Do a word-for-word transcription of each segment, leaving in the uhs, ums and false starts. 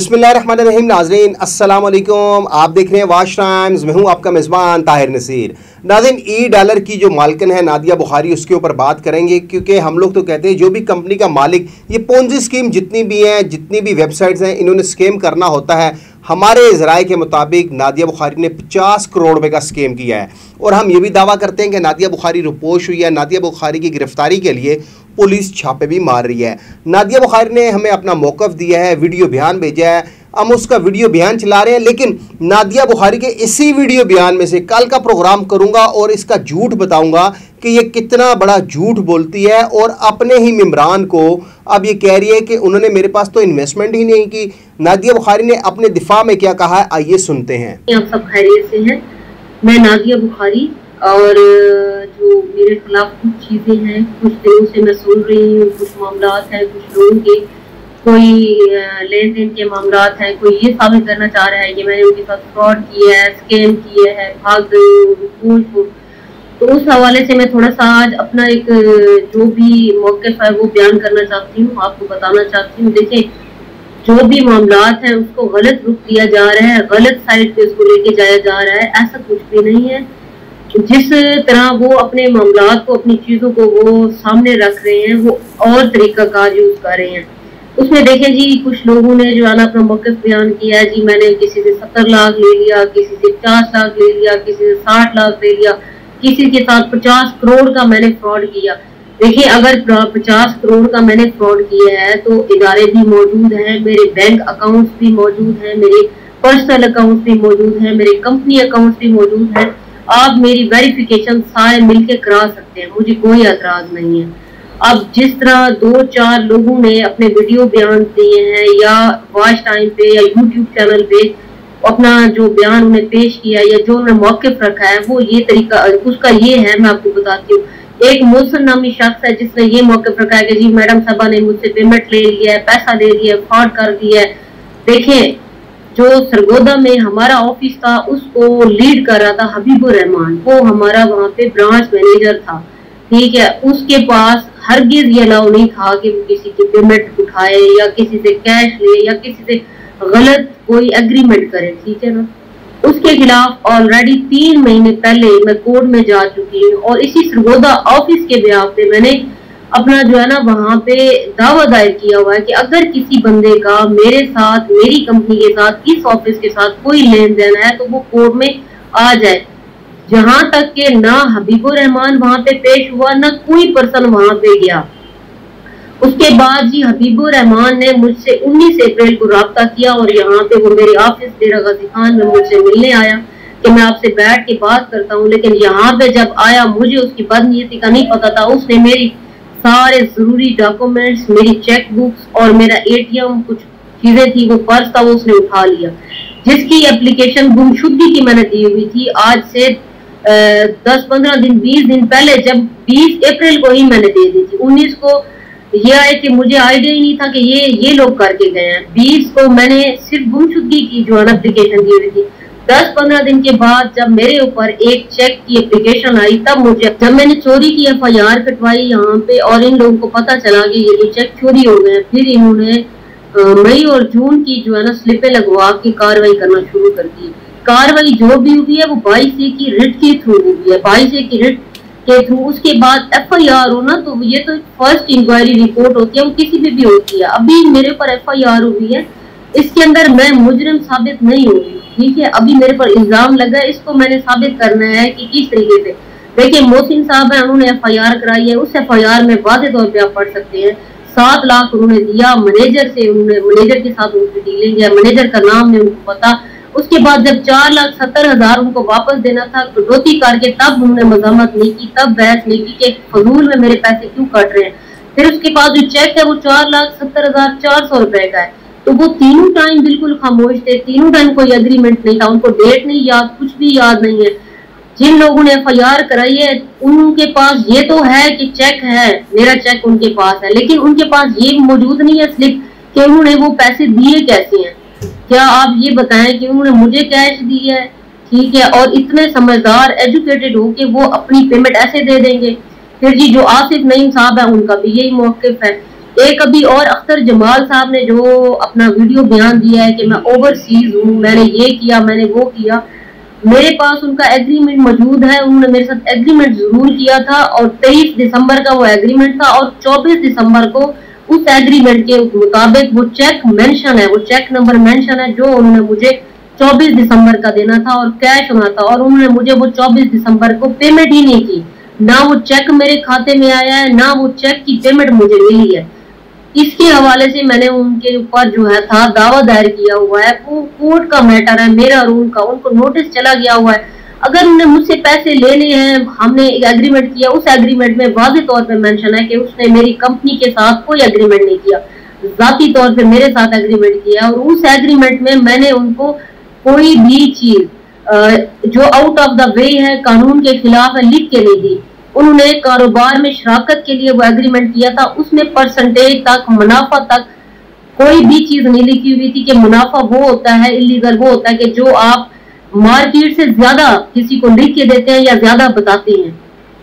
बिस्मिल्लाहिर्रहमानिर्रहीम। नाज़रीन अस्सलाम वालेकुम, आप देख रहे हैं वाच टाइम्स। मैं हूं आपका मेज़बान ताहिर नसीर। नाज़रीन, ई डॉलर की जो मालकिन है नादिया बुखारी, उसके ऊपर बात करेंगे क्योंकि हम लोग तो कहते हैं जो भी कंपनी का मालिक ये पोंजी स्कीम जितनी भी हैं, जितनी भी वेबसाइट्स हैं, इन्होंने स्कीम करना होता है। हमारे ज़राए के मुताबिक नादिया बुखारी ने पचास करोड़ रुपए का स्कीम किया है और हम ये भी दावा करते हैं कि नादिया बुखारी रुपोश हुई है। नादिया बुखारी की गिरफ्तारी के लिए पुलिस छापे भी मार रही है। नादिया बुखारी ने हमें अपना मौक़िफ़ दिया है, वीडियो बयान भेजा है, हम उसका वीडियो बयान चला रहे हैं। लेकिन नादिया बुखारी के इसी वीडियो बयान में से कल का प्रोग्राम करूंगा और इसका झूठ बताऊंगा कि ये कितना बड़ा झूठ बोलती है और अपने ही मेम्बरान को अब ये कह रही है कि उन्होंने मेरे पास तो इन्वेस्टमेंट ही नहीं की। नादिया बुखारी ने अपने दिफा में क्या कहा है, आइए सुनते हैं। आप सब खैरियत से हैं? मैं नादिया बुखारी, और जो मेरे खिलाफ कुछ चीज़ें हैं, कुछ दिनों से मैं सुन रही हूँ, कुछ मामला हैं, कुछ लोगों के कोई लेन देन के मामला हैं, कोई ये साबित करना चाह रहा है कि मैंने उनके साथ फ्रॉड किया है, स्कैम किया है, भाग गई हूँ। तो उस हवाले से मैं थोड़ा सा आज अपना एक जो भी मौक़िफ़ है वो बयान करना चाहती हूँ, आपको बताना चाहती हूँ। देखिए, जो भी मामलात हैं उसको गलत रुख दिया जा रहा है, गलत साइड पे उसको लेके जाया जा रहा है, ऐसा कुछ भी नहीं है। जिस तरह वो अपने मामलात को, अपनी चीज़ों को वो सामने रख रहे हैं, वो और तरीका कार यूज़ कर रहे हैं। उसमें देखें जी, कुछ लोगों ने जो है ना अपना मौक़िफ़ बयान किया है जी, मैंने किसी से सत्तर लाख ले लिया, किसी से पचास लाख ले लिया, किसी से साठ लाख ले लिया, किसी के साथ पचास करोड़ का मैंने फ्रॉड किया। देखिए, अगर पचास करोड़ का मैंने फ्रॉड किया है तो इदारे भी मौजूद हैं, मेरे बैंक अकाउंट्स भी मौजूद हैं, मेरे पर्सनल अकाउंट्स भी मौजूद हैं, मेरे कंपनी अकाउंट्स भी मौजूद हैं। आप मेरी वेरिफिकेशन सारे मिलके करा सकते हैं, मुझे कोई एतराज नहीं है। अब जिस तरह दो चार लोगों ने अपने वीडियो बयान दिए हैं या वॉच टाइम पे या यूट्यूब चैनल पे अपना जो बयान उन्हें पेश किया या जो उन्होंने मौक़िफ़ रखा है, वो ये तरीका उसका ये है, मैं आपको बताती हूँ। एक मोहसिन नामी शख्स है जिसने ये मौक़िफ़ रखा है कि जी मैडम साहबा ने मुझसे पेमेंट ले लिया है, पैसा दे दिया है, फ्रॉड कर दिया है। देखें, जो सरगोदा में हमारा ऑफिस था उसको लीड कर रहा था हबीबुर रहमान, वो हमारा वहाँ पे ब्रांच मैनेजर था, ठीक है। उसके पास हरगिज ये अलाउ नहीं था कि वो किसी की पेमेंट उठाए या किसी से कैश ले या किसी से गलत कोई एग्रीमेंट करे, ठीक है ना। उसके खिलाफ ऑलरेडी तीन महीने पहले मैं कोर्ट में जा चुकी हूँ और इसी सरगोदा ऑफिस के बिहाफ पे मैंने अपना जो है ना वहाँ पे दावा दायर किया हुआ है कि अगर किसी बंदे का मेरे साथ, मेरी कंपनी के साथ, इस ऑफिस के साथ कोई लेन देन है तो वो कोर्ट में आ जाए। जहां तक के ना हबीबुर रहमान वहां पे पेश हुआ, ना कोई पर्सन वहां पे गया। उसके बाद जी हबीबुर रहमान ने मुझसे उन्नीस अप्रैल को राब्ता किया और यहाँ पे वो मेरे ऑफिस डेरा गाजी खान में मुझसे मिलने आया कि मैं आपसे बैठ के बात करता हूँ। लेकिन यहाँ पे जब आया, मुझे उसकी बदनीयती का नहीं पता था। उसने मेरी सारे जरूरी डॉक्यूमेंट्स, मेरी चेक बुक्स और मेरा एटीएम, कुछ चीजें थी, वो पर्स था, वो उसने उठा लिया, जिसकी एप्लीकेशन गुमशुदगी की मैंने दी हुई थी आज से दस पंद्रह दिन बीस दिन पहले, जब बीस अप्रैल को ही मैंने दे दी थी। उन्नीस को ये आए कि मुझे आइडिया ही नहीं था कि ये ये लोग करके गए हैं। बीस को मैंने सिर्फ गुमशुदगी की जो है एप्लीकेशन दी हुई थी। दस पंद्रह दिन के बाद जब मेरे ऊपर एक चेक की एप्लीकेशन आई, तब मुझे, जब मैंने चोरी की एफ आई आर कटवाई यहाँ पे और इन लोगों को पता चला कि ये जो चेक चोरी हो गए, फिर इन्होंने मई और जून की जो है ना स्लिपें लगवा के कार्रवाई करना शुरू कर दी। कार्रवाई जो भी हुई है वो बाईस ए की रिट के थ्रू हुई है, बाईस ए की रिट के थ्रू। उसके बाद एफ आई आर हो ना, तो ये तो फर्स्ट इंक्वायरी रिपोर्ट होती है, वो किसी पे भी होती है। अभी मेरे पर एफ आई आर हुई है, इसके अंदर मैं मुजरिम साबित नहीं हुई, ठीक है। अभी मेरे पर इल्जाम लगा है, इसको मैंने साबित करना है कि किस तरीके से। देखिए, मोहसिन साहब है, उन्होंने एफ आई आर कराई है। उस एफ आई आर में वादे तौर पे आप पढ़ सकते हैं, सात लाख उन्होंने दिया मैनेजर से, उन्होंने मैनेजर के साथ उनकी डीलिंग है, मैनेजर का नाम नहीं उनको पता। उसके बाद जब चार लाख सत्तर हजार उनको वापस देना था, कटौती करके, तब उन्होंने मजामत नहीं की, तब बहस नहीं की कि फजूल में मेरे पैसे क्यों कट रहे हैं। फिर उसके बाद जो चेक है वो चार लाख सत्तर हजार चार सौ रुपए का है। तो वो तीनों टाइम बिल्कुल खामोश थे, तीनों टाइम कोई एग्रीमेंट नहीं था, उनको डेट नहीं याद, कुछ भी याद नहीं है। जिन लोगों ने एफ आई आर कराई है उनके पास ये तो है कि चेक है, मेरा चेक उनके पास है, लेकिन उनके पास ये मौजूद नहीं है स्लिप कि उन्होंने वो पैसे दिए कैसे हैं। क्या आप ये बताएं कि उन्होंने मुझे कैश दी है, ठीक है, और इतने समझदार एजुकेटेड हो कि वो अपनी पेमेंट ऐसे दे देंगे। फिर जी जो आसिफ नईम साहब है, उनका भी यही मौक़िफ़ है। एक अभी और अख्तर जमाल साहब ने जो अपना वीडियो बयान दिया है कि मैं ओवरसीज हूँ, मैंने ये किया, मैंने वो किया, मेरे पास उनका एग्रीमेंट मौजूद है। उन्होंने मेरे साथ एग्रीमेंट जरूर किया था और तेईस दिसंबर का वो एग्रीमेंट था और चौबीस दिसंबर को उस एग्रीमेंट के मुताबिक वो चेक मेंशन है, वो चेक नंबर मेंशन है जो उन्होंने मुझे चौबीस दिसंबर का देना था और कैश होना था, और उन्होंने मुझे वो चौबीस दिसंबर को पेमेंट ही नहीं की। ना वो चेक मेरे खाते में आया है, ना वो चेक की पेमेंट मुझे मिली है। इसके हवाले से मैंने उनके ऊपर जो है था दावा दायर किया हुआ है। वो कोर्ट का मैटर है मेरा और उनका, उनको नोटिस चला गया हुआ है। अगर उन्हें मुझसे पैसे लेने हैं, हमने एक एग्रीमेंट किया, उस एग्रीमेंट में वाज़ेह तौर पे मेंशन है कि उसने मेरी कंपनी के साथ कोई एग्रीमेंट नहीं किया, जाती तौर पे मेरे साथ एग्रीमेंट किया, और उस एग्रीमेंट में मैंने उनको कोई भी चीज जो आउट ऑफ द वे है, कानून के खिलाफ है, लिख के नहीं दी। उन्होंने कारोबार में शराकत के लिए वो एग्रीमेंट किया था, उसमें परसेंटेज तक, मुनाफा तक कोई भी चीज नहीं लिखी हुई थी कि मुनाफा वो होता है, इलीगल वो होता है कि जो आप मार्केट से ज्यादा किसी को लिख के देते हैं या ज्यादा बताते हैं।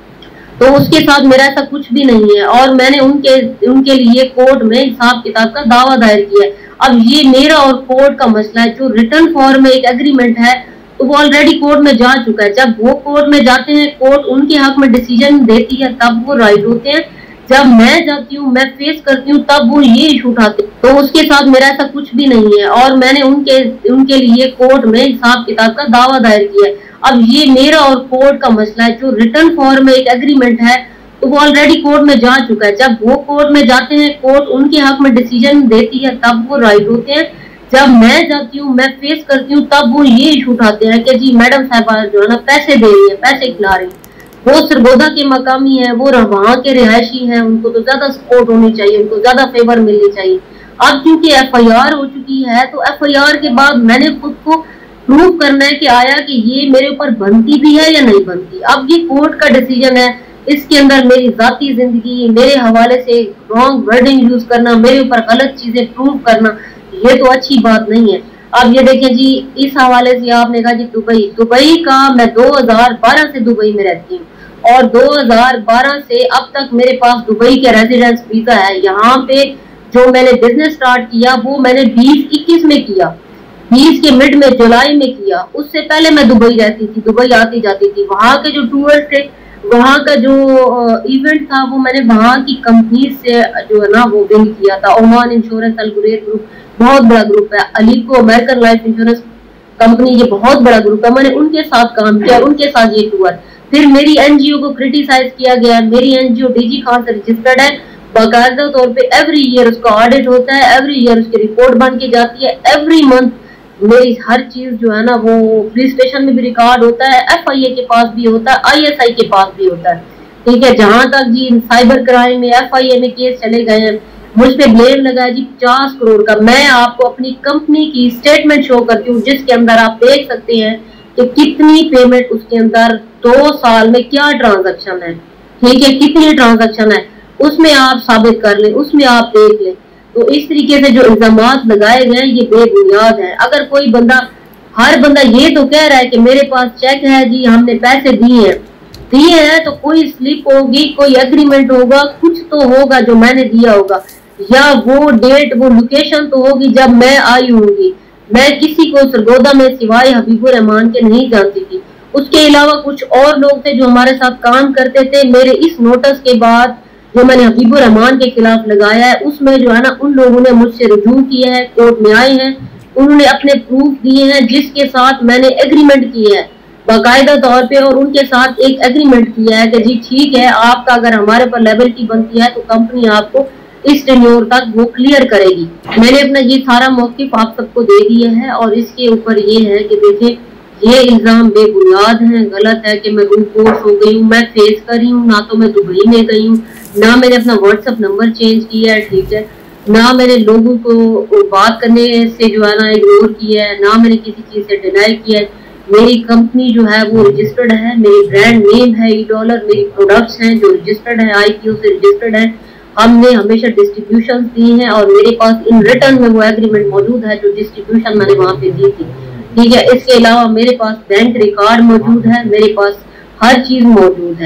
तो उसके साथ मेरा ऐसा कुछ भी नहीं है और मैंने उनके उनके लिए कोर्ट में हिसाब किताब का दावा दायर किया है। अब ये मेरा और कोर्ट का मसला है। जो रिटर्न फॉर्म में एक एग्रीमेंट है तो वो ऑलरेडी कोर्ट में जा चुका है। जब वो कोर्ट में जाते हैं, कोर्ट उनके हक में डिसीजन देती है, तब वो राइट होते हैं। जब मैं जाती हूँ, मैं फेस करती हूँ, तब वो ये इशू उठाते हैं। तो उसके साथ मेरा ऐसा कुछ भी नहीं है और मैंने उनके उनके लिए कोर्ट में हिसाब किताब का दावा दायर किया है। अब ये मेरा और कोर्ट का मसला है। जो रिटर्न फॉर्म में एक एग्रीमेंट है तो वो ऑलरेडी कोर्ट में जा चुका है। जब वो कोर्ट में जाते हैं, कोर्ट उनके हक में डिसीजन देती है, तब वो राइट होते हैं। जब मैं जाती हूँ, मैं फेस करती हूँ, तब वो ये इशू उठाते हैं कि जी मैडम साहबा जो है ना पैसे दे रही है, पैसे खिला रही है। वो सरगोदा के मकामी है, वो वहाँ के रिहायशी हैं, उनको तो ज्यादा सपोर्ट होनी चाहिए, उनको ज्यादा फेवर मिलनी चाहिए। अब क्योंकि एफ आई आर हो चुकी है तो एफ आई आर के बाद मैंने खुद को प्रूव करना है कि आया कि ये मेरे ऊपर बनती भी है या नहीं बनती। अब ये कोर्ट का डिसीजन है, इसके अंदर मेरी जाती जिंदगी, मेरे हवाले से रॉन्ग वर्डिंग यूज करना, मेरे ऊपर गलत चीजें प्रूव करना, ये तो अच्छी बात नहीं है। अब ये देखें जी, इस हवाले से आपने कहा जी दुबई दुबई का मैं दो हज़ार बारह से दुबई में रहती हूँ और दो हज़ार बारह से अब तक मेरे पास दुबई के रेजिडेंस वीजा है। यहाँ पे जो मैंने बिजनेस स्टार्ट किया वो मैंने बीस इक्कीस में किया, बीस के मिड में जुलाई में किया। उससे पहले मैं दुबई रहती थी, दुबई आती जाती थी। वहाँ के जो टूर्स थे, वहाँ का जो इवेंट था, वो मैंने वहाँ की कंपनी से जो है ना वो विन किया था। Oman insurance Al Ghurair group बहुत बड़ा ग्रुप है, ALICO American life insurance company ये बहुत बड़ा ग्रुप है, मैंने उनके साथ काम किया, उनके साथ ये टूर। फिर मेरी एनजीओ को क्रिटिसाइज किया गया। मेरी एनजीओ डीजी खान से रजिस्टर्ड है, बाकायदा तौर पे एवरी ईयर उसका ऑडिट होता है, एवरी ईयर उसकी रिपोर्ट बन के जाती है, एवरी मंथ मेरी हर चीज जो है ना वो पुलिस स्टेशन में भी रिकॉर्ड होता है, एफ आई ए के पास भी होता है, आई एस आई के पास भी होता है। ठीक है, जहां तक जी साइबर क्राइम में एफ आई ए में केस चले गए हैं, मुझ पे ब्लेम लगा है जी पचास करोड़ का। मैं आपको अपनी कंपनी की स्टेटमेंट शो करती हूँ जिसके अंदर आप देख सकते हैं कि कितनी पेमेंट उसके अंदर दो साल में क्या ट्रांजैक्शन है। ठीक है, कितनी ट्रांजैक्शन है उसमें आप साबित कर लें, उसमें आप देख लें। तो इस तरीके से जो इल्जामात लगाए गए हैं ये बेबुनियाद है। अगर कोई बंदा, हर बंदा ये तो कह रहा है कि मेरे पास चेक है जी, हमने पैसे दिए हैं, दिए हैं तो कोई स्लिप होगी, कोई एग्रीमेंट होगा, कुछ तो होगा जो मैंने दिया होगा, या वो डेट, वो लोकेशन तो होगी जब मैं आई होंगी। मैं किसी को सरगोदा में सिवाय हबीबुर रहमान के नहीं जानती थी। उसके अलावा कुछ और लोग थे जो हमारे साथ काम करते थे। मेरे इस नोटिस के बाद जो मैंने हबीबुर रहमान के खिलाफ लगाया है उसमें जो है ना उन लोगों ने मुझसे रुजू किया है, कोर्ट में आए हैं, उन्होंने अपने प्रूफ दिए हैं जिसके साथ मैंने एग्रीमेंट किया है बाकायदा तौर पे, और उनके साथ एक एग्रीमेंट किया है कि जी ठीक है, आपका अगर हमारे पर लायबिलिटी बनती है तो कंपनी आपको इस टेन्योर तक वो क्लियर करेगी। मैंने अपना ये सारा मौकिफ आप सबको दे दिया है और इसके ऊपर ये है कि देखिए ये इल्जाम बेबुनियाद है, गलत है कि मैं रूम कोर्स हो गई हूँ। मैं फेस कर रही हूँ, ना तो मैं दुबई में गई हूँ, ना मैंने अपना व्हाट्सएप नंबर चेंज किया है, ठीक है, ना मैंने लोगों को बात करने से जो है ना इग्नोर किया है, ना मैंने किसी चीज से डिनाई किया है। मेरी कंपनी जो है वो रजिस्टर्ड है, मेरी ब्रांड नेम है ई डॉलर, मेरी प्रोडक्ट्स हैं जो रजिस्टर्ड है, आई पी ओ से रजिस्टर्ड है। हमने हमेशा डिस्ट्रीब्यूशन दी हैं और मेरे पास इन रिटर्न में वो एग्रीमेंट मौजूद है जो डिस्ट्रीब्यूशन मैंने वहाँ पे दी थी। ठीक है, इसके अलावा मेरे पास बैंक रिकॉर्ड मौजूद है, मेरे पास हर चीज मौजूद है।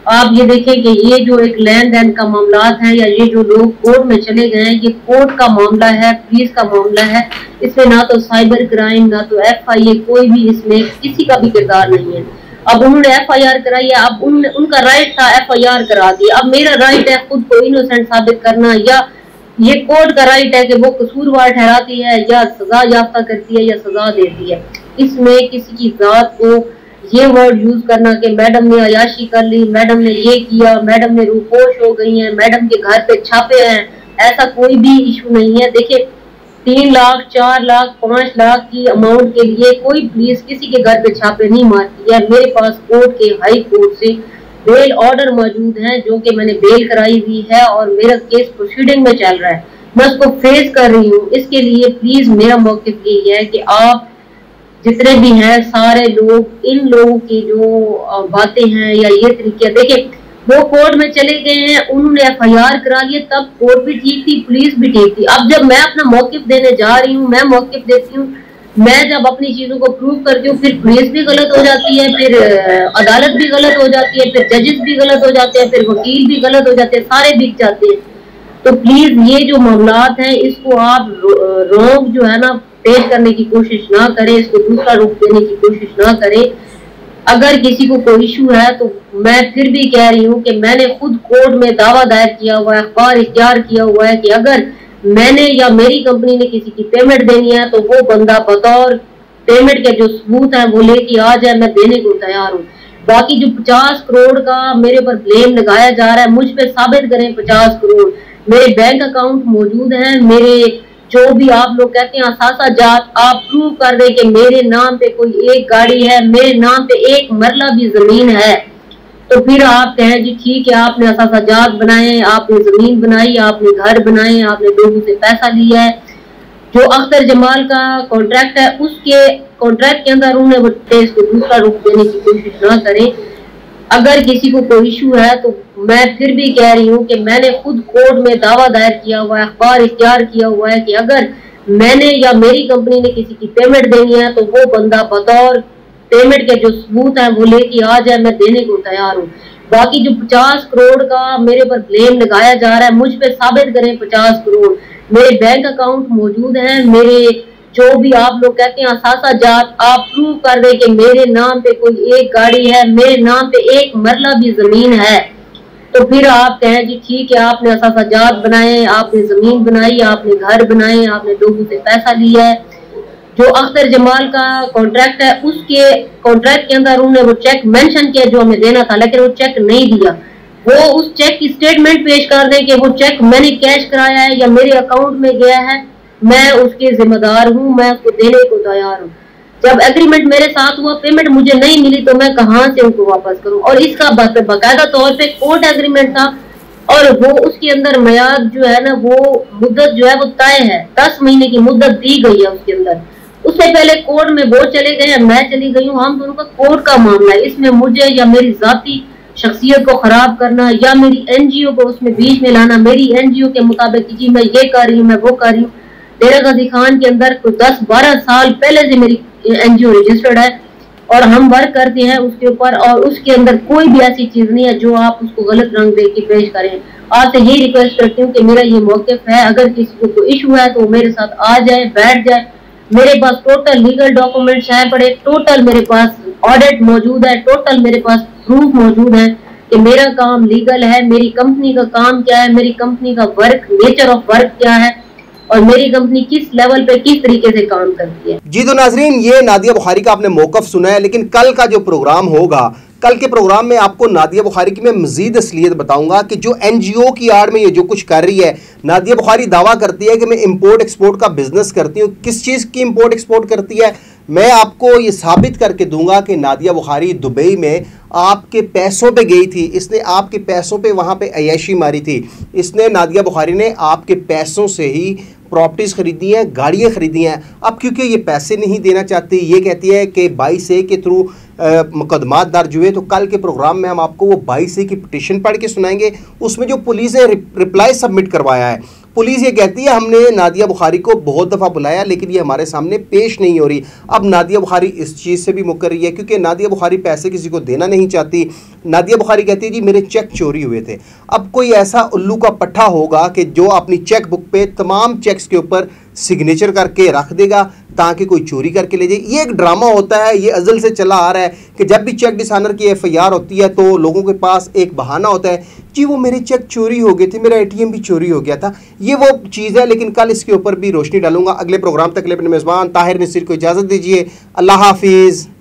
आप ये देखें कि ये जो एक लैंड देन का मामला है या ये जो लोग कोर्ट में चले गए हैं, ये कोर्ट का मामला है, पुलिस का मामला है। इसमें ना तो साइबर क्राइम ना तो एफ आई ए, कोई भी इसमें किसी का भी किरदार नहीं है। अब उन्होंने एफ आई आर कराई है, अब उन, उनका राइट था एफ आई आर करा दी। अब मेरा राइट है खुद को इनोसेंट साबित करना, या ये कोर्ट का राइट है कि वो कसूरवार ठहराती है या सजा याफ्ता करती है या सजा देती है। इसमें किसी की जात को ये वर्ड यूज करना कि मैडम ने अयाशी कर ली, मैडम ने ये किया, मैडम ने रूपोश हो गई है, मैडम के घर पे छापे हैं, ऐसा कोई भी इशू नहीं है। देखिए, तीन लाख चार लाख पांच लाख की अमाउंट के लिए कोई पुलिस किसी के घर पे छापे नहीं मारती है। मेरे पास कोर्ट के हाई कोर्ट से बेल ऑर्डर मौजूद है जो कि मैंने बेल कराई हुई है और मेरा केस प्रोसीडिंग में चल रहा है, मैं उसको फेस कर रही हूँ। इसके लिए प्लीज मेरा मौक़िफ़ यही है कि आप जितने भी हैं सारे लोग, इन लोगों की जो बातें हैं या ये तरीके, देखिए वो कोर्ट में चले गए हैं, उन्होंने एफ आई आर करा लिया, तब कोर्ट भी ठीक थी, पुलिस भी ठीक थी। अब जब मैं अपना मौक़िफ़ देने जा रही हूँ, मैं मौक़िफ़ देती हूँ, मैं जब अपनी चीजों को प्रूव करती हूँ, फिर पुलिस भी गलत हो जाती है, फिर अदालत भी गलत हो जाती है, फिर जजेस भी गलत हो जाते हैं, फिर वकील भी गलत हो जाते हैं, सारे बिक जाते हैं। तो प्लीज ये जो मामलात हैं इसको आप रोंग जो है ना पेश करने की कोशिश ना करें, इसको दूसरा रूप देने की कोशिश ना करें। अगर किसी को कोई इशू है तो मैं फिर भी कह रही हूँ कि मैंने खुद कोर्ट में दावा दायर किया हुआ है, अखबार इख्तियार किया हुआ है कि अगर मैंने या मेरी कंपनी ने किसी की पेमेंट देनी है तो वो बंदा बतौर पेमेंट के जो सबूत है वो लेके आ जाए, मैं देने को तैयार हूँ। बाकी जो पचास करोड़ का मेरे पर ब्लेम लगाया जा रहा है, मुझ पे साबित करें पचास करोड़। मेरे बैंक अकाउंट मौजूद हैं, मेरे जो भी आप लोग कहते हैं असासा जात, आप प्रूव कर दें कि मेरे नाम पे कोई एक गाड़ी है, मेरे नाम पे एक मरला भी जमीन है, तो फिर आप कहें जी ठीक है आपने असासा जात बनाए, आपने जमीन बनाई, आपने घर बनाए, आपने लोगों से पैसा लिया है। जो अख्तर जमाल का कॉन्ट्रैक्ट है उसके कॉन्ट्रैक्ट के अंदर उन्हें वो केस को दूसरा रूप देने की कोशिश ना करें। अगर किसी को कोई इशू है तो मैं फिर भी कह रही हूँ कि मैंने खुद कोर्ट में दावा दायर किया हुआ है, अखबार इख्तियार किया हुआ है कि अगर मैंने या मेरी कंपनी ने किसी की पेमेंट देनी है तो वो बंदा बतौर पेमेंट के जो सबूत है वो लेके आ जाए, मैं देने को तैयार हूँ। बाकी जो पचास करोड़ का मेरे पर ब्लेम लगाया जा रहा है, मुझ पे साबित करें पचास करोड़। मेरे बैंक अकाउंट मौजूद हैं, मेरे जो भी आप लोग कहते हैं असासा जात, आप प्रूव कर दे कि मेरे नाम पे कोई एक गाड़ी है, मेरे नाम पे एक मरला भी जमीन है, तो फिर आप कहें जी ठीक है आपने असासा जात बनाए, आपने जमीन बनाई, आपने घर बनाए, आपने लोगों से पैसा लिया है। जो अख्तर जमाल का कॉन्ट्रैक्ट है उसके कॉन्ट्रैक्ट के अंदर उन्होंने वो चेक मेंशन किया जो हमें देना था, लेकिन वो चेक नहीं दिया। वो उस चेक की स्टेटमेंट पेश कर दें कि वो चेक मैंने कैश कराया है या मेरे अकाउंट में गया है, मैं उसके जिम्मेदार हूँ, मैं उसको देने को तैयार हूँ। जब एग्रीमेंट मेरे साथ हुआ, पेमेंट मुझे नहीं मिली तो मैं कहाँ से उनको वापस करूँ? और इसका बाकायदा तौर पे कोर्ट एग्रीमेंट था और वो उसके अंदर मियाद जो है ना वो मुद्दत जो है वो तय है, दस महीने की मुद्दत दी गई है उसके अंदर। उससे पहले कोर्ट में वो चले गए हैं, मैं चली गई हूँ, हम दोनों का कोर्ट का मामला है। इसमें मुझे या मेरी जाती शख्सियत को खराब करना या मेरी एनजीओ को उसमें बीच में लाना, मेरी एनजीओ के मुताबिक जी मैं ये कर रही हूँ, मैं वो कर रही हूँ। डेरा गाजी खान के अंदर कोई दस बारह साल पहले से मेरी एनजीओ रजिस्टर्ड है और हम वर्क करते हैं उसके ऊपर, और उसके अंदर कोई भी ऐसी चीज नहीं है जो आप उसको गलत रंग दे के पेश करें। आपसे यही रिक्वेस्ट करती हूँ कि मेरा ये मौक़िफ़ है, अगर किसी को कोई इशू है तो वो मेरे साथ आ जाए, बैठ जाए। मेरे पास टोटल लीगल डॉक्यूमेंट्स हैं पड़े, टोटल मेरे पास ऑडिट मौजूद है, टोटल मेरे पास प्रूफ मौजूद है कि मेरा काम लीगल है, मेरी कंपनी का काम क्या है, मेरी कंपनी का वर्क, नेचर ऑफ वर्क क्या है और मेरी कंपनी किस लेवल पे किस तरीके से काम करती है। जी तो नाजरीन, ये नादिया बुखारी का आपने मौक़िफ़ सुना है, लेकिन कल का जो प्रोग्राम होगा, कल के प्रोग्राम में आपको नादिया बुखारी की मैं मज़ीद असलियत बताऊंगा कि जो एनजीओ की आड़ में ये जो कुछ कर रही है। नादिया बुखारी दावा करती है कि मैं इंपोर्ट एक्सपोर्ट का बिजनेस करती हूँ। किस चीज़ की इंपोर्ट एक्सपोर्ट करती है? मैं आपको ये साबित करके दूंगा कि नादिया बुखारी दुबई में आपके पैसों पे गई थी, इसने आपके पैसों पे वहाँ पे अय्याशी मारी थी। इसने नादिया बुखारी ने आपके पैसों से ही प्रॉपर्टीज़ खरीदी हैं, गाड़ियाँ खरीदी हैं। अब क्योंकि ये पैसे नहीं देना चाहती, ये कहती है कि बाईस ए के थ्रू मुकदमात दर्ज हुए, तो कल के प्रोग्राम में हम आपको वो बाईस ए की पिटिशन पढ़ के सुनाएंगे। उसमें जो पुलिस ने रिप्लाई सबमिट करवाया है, पुलिस ये कहती है हमने नादिया बुखारी को बहुत दफ़ा बुलाया लेकिन ये हमारे सामने पेश नहीं हो रही। अब नादिया बुखारी इस चीज़ से भी मुकर रही है क्योंकि नादिया बुखारी पैसे किसी को देना नहीं चाहती। नादिया बुखारी कहती है जी मेरे चेक चोरी हुए थे। अब कोई ऐसा उल्लू का पट्टा होगा कि जो अपनी चेक बुक पे तमाम चेक्स के ऊपर सिग्नेचर करके रख देगा ताकि कोई चोरी करके ले जाए। ये एक ड्रामा होता है, ये अज़ल से चला आ रहा है कि जब भी चेक डिसऑनर की एफ आई आर होती है तो लोगों के पास एक बहाना होता है, जी वो मेरे चेक चोरी हो गए थे, मेरा ए टी एम भी चोरी हो गया था। ये वो चीज़ है, लेकिन कल इसके ऊपर भी रोशनी डालूंगा। अगले प्रोग्राम तक के लिए अपने मेज़बान ताहिर नसीर को इजाज़त दीजिए। अल्लाह हाफिज़।